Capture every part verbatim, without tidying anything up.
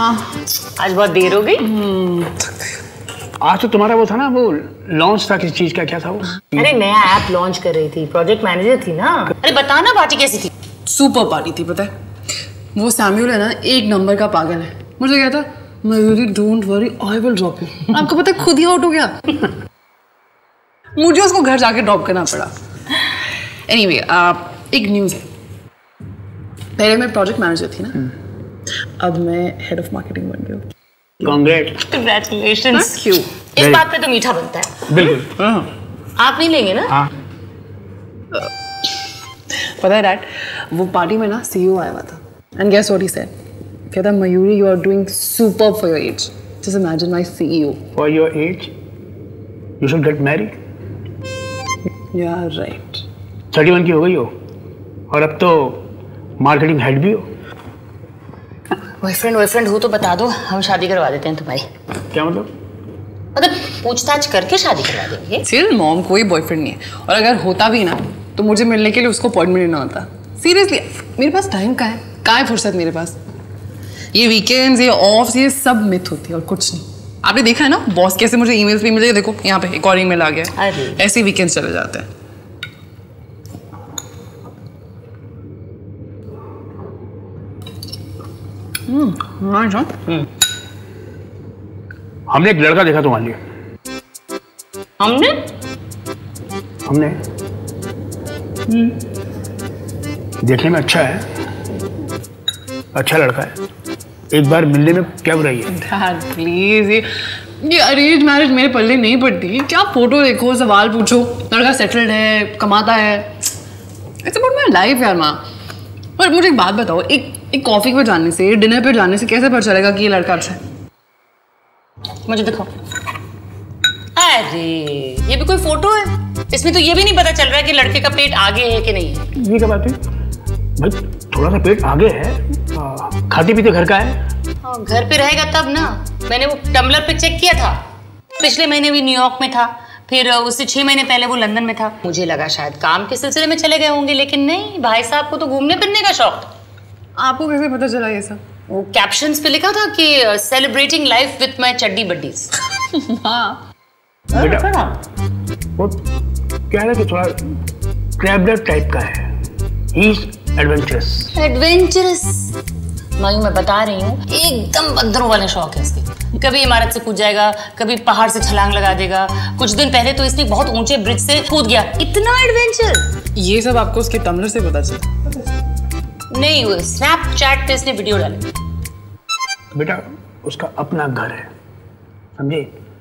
हाँ आज बहुत देर हो गई। आज तो तुम्हारा वो था ना, वो लॉन्च था किसी चीज का, क्या था वो? अरे नया ऐप लॉन्च कर रही थी, प्रोजेक्ट मैनेजर थी ना। अरे बता ना पार्टी कैसी थी? सुपर पार्टी थी, पता है वो सैम्यूल है ना, एक नंबर का पागल है। मुझे क्या था, Mayuri don't worry I will drop you. आपको पता है खुद ही आउट हो गया। मुझे उसको घर जाके ड्रॉप करना पड़ा। एनीवे anyway, एक न्यूज़ है। पहले मैं प्रोजेक्ट मैनेजर थी ना, अब मैं हेड ऑफ मार्केटिंग बन गई हूँ। कांग्रेट्स। कांग्रेचुलेशंस। क्यों? इस बात पे तो मीठा बनता है। बिल्कुल। आप नहीं लेंगे ना? हाँ। पता है डैड, वो पार्टी में ना सीईओ आया हुआ था and guess what he said. कहता Mayuri you are doing super for your age. Just imagine my CEO. For your age you should get married. You are right. Thirty one की हो गई हो और अब तो मार्केटिंग हेड भी हो। बॉयफ्रेंड बॉयफ्रेंड हो तो बता दो, हम शादी करवा देते हैं तुम्हारी। क्या मतलब? मतलब पूछताछ करके शादी करवा देंगे। चिल मॉम, कोई बॉयफ्रेंड नहीं है और अगर होता भी ना तो मुझे मिलने के लिए उसको अपॉइंटमेंट लेना होता। सीरियसली मेरे पास टाइम का है, कहाँ है फुर्सत मेरे पास। ये वीकेंड्स, ये ऑफ्स, ये सब मिथ होती है और कुछ नहीं। आपने देखा है ना बॉस कैसे मुझे ईमेल्स भी मिले, देखो यहाँ पे एक और ईमेल आ गया। ऐसे वीकेंड्स चले जाते हैं। हम्म हमने एक लड़का देखा तुम्हारे लिए। हमने हमने देखने में अच्छा है, अच्छा लड़का है, एक बार मिलने में क्या बुराई है? डैड प्लीज, ये ये अरेंज मैरिज मेरे पल्ले नहीं पड़ती। क्या फोटो देखो, सवाल पूछो, लड़का सेटल्ड है, कमाता है। इट्स अबाउट माय लाइफ यार माँ। पर मुझे एक बात बताओ, एक एक कॉफी पे जाने से, डिनर पे जाने से कैसे पता चलेगा कि ये लड़का अच्छा है? मुझे दिखाओ। अरे ये भी कोई फोटो है? इसमें तो ये भी नहीं पता चल रहा है कि लड़के का पेट आगे है कि नहीं है। ये क्या बात है भाई, थोड़ा सा पेट आगे है, आ, खाते पीते घर का है। हाँ, घर पे रहेगा तब ना। मैंने वो टम्बलर पे चेक किया था, पिछले महीने भी न्यूयॉर्क में था, फिर उससे छह महीने पहले वो लंदन में था। मुझे लगा शायद काम के सिलसिले में चले गए होंगे, लेकिन नहीं, भाई साहब को तो घूमने फिरने का शौक था। आपको कैसे पता चला ये सब? वो कैप्शंस पे लिखा था कि सेलिब्रेटिंग लाइफ विथ माय चड्डी बड्डीज। हाँ बेटा वो क्या है कि थोड़ा ट्रैवलर टाइप का है, he is adventurous. Adventurous Mayu मैं बता रही हूँ, एकदम बंदरों वाले शौक है इसके। कभी इमारत से कूद जाएगा, कभी पहाड़ से छलांग लगा देगा। कुछ दिन पहले तो इसने बहुत ऊंचे ब्रिज से कूद गया। इतना एडवेंचर। ये सब आपको उसके टम्बलर से पता चला? नहीं, वो स्नैपचैट पे इसने वीडियो डाले। बेटा उसका अपना घर है, समझे?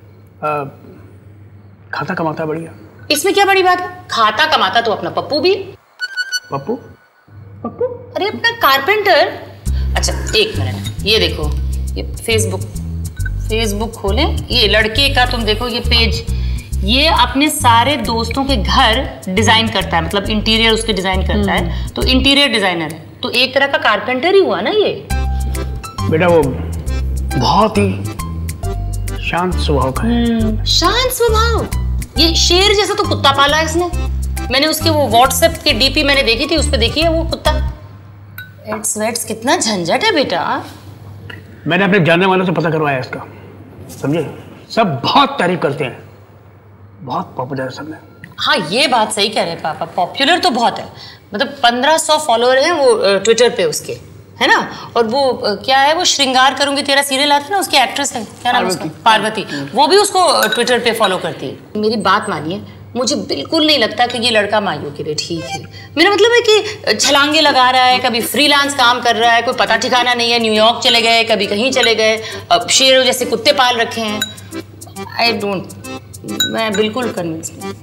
खाता कमाता बढ़िया। इसमें क्या बड़ी बात है? खाता कमाता तो अपना पप्पू भी। पप्पू? पप्पू? अरे अपना कारपेंटर। अच्छा एक मिनट, ये देखो, ये फेसबुक फेसबुक खोलें, ये लड़के का तुम देखो ये पेज, ये अपने सारे दोस्तों के घर डिजाइन करता है, मतलब इंटीरियर उसके डिजाइन करता है, तो इंटीरियर डिजाइनर है, तो एक तरह का कारपेंटर ही हुआ ना ये। बेटा वो बहुत ही शांत स्वभाव का है। शांत स्वभाव? ये शेर जैसा तो कुत्ता पाला है इसने। मैंने उसके वो व्हाट्सएप के डीपी मैंने देखी थी, उस पे देखी है वो कुत्ता। एड्स वेड्स कितना झंझट है बेटा। मैंने अपने जानने वालों से पता करवाया इसका, समझे? सब बहुत तारीफ करते हैं, बहुत पॉपुलर है सब में। हाँ ये बात सही कह रहे हैं पापा, पॉपुलर तो बहुत है। मतलब पंद्रह सौ फॉलोअर हैं वो ट्विटर पे उसके, है ना? और वो क्या है, वो श्रृंगार करूंगी तेरा सीरियल आता है ना, उसकी एक्ट्रेस है, क्या नाम है उसका? पार्वती। वो भी उसको ट्विटर पे फॉलो करती है। मेरी बात मानिए, मुझे बिल्कुल नहीं लगता कि ये लड़का मायू के लिए ठीक है। मेरा मतलब है कि छलांगे लगा रहा है, कभी फ्रीलांस काम कर रहा है, कोई पता ठिकाना नहीं है, न्यूयॉर्क चले गए, कभी कहीं चले गए, शेरों जैसे कुत्ते पाल रखे हैं। आई डोंट, मैं बिल्कुल कन्विंस नहीं।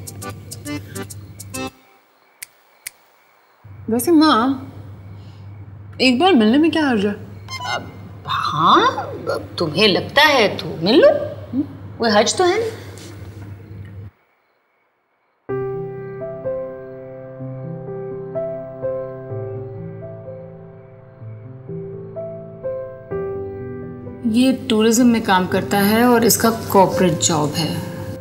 वैसे माँ, एक बार मिलने में क्या हर्ज है? हाँ तुम्हें लगता है तो मिल लो, कोई हर्ज तो है नहीं। ये टूरिज्म में काम करता है और इसका कॉर्पोरेट जॉब है।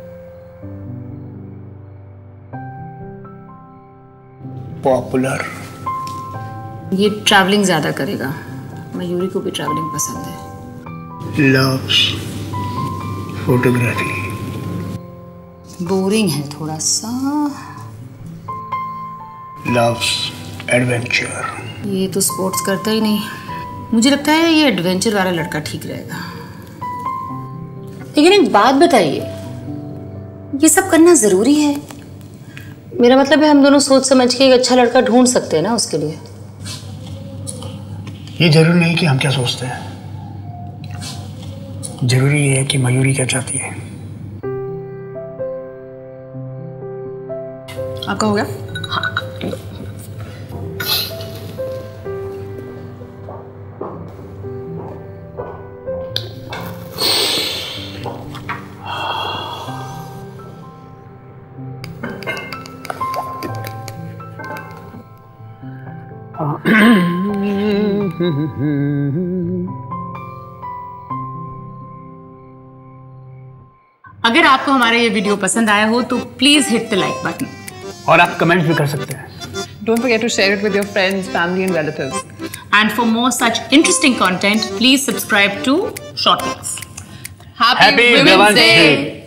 पॉपुलर। ये ट्रैवलिंग ज्यादा करेगा, मयूरी को भी ट्रैवलिंग पसंद है। loves photography. बोरिंग है थोड़ा सा. Loves adventure. ये तो स्पोर्ट्स करता ही नहीं. मुझे लगता है ये एडवेंचर वाला लड़का ठीक रहेगा. लेकिन एक बात बताइए, ये सब करना जरूरी है? मेरा मतलब है हम दोनों सोच समझ के एक अच्छा लड़का ढूंढ सकते हैं ना उसके लिए. ये जरूरी नहीं कि हम क्या सोचते हैं. जरूरी ये है कि मयूरी क्या चाहती है. आपका हो गया? हाँ. अगर आपको हमारा ये वीडियो पसंद आया हो तो please hit the like button. और आप कमेंट भी कर सकते हैं. Don't forget to share it with your friends, family and relatives. And for more such interesting content, please subscribe to Shortcuts. Happy, Happy Women's Women's Day! Day!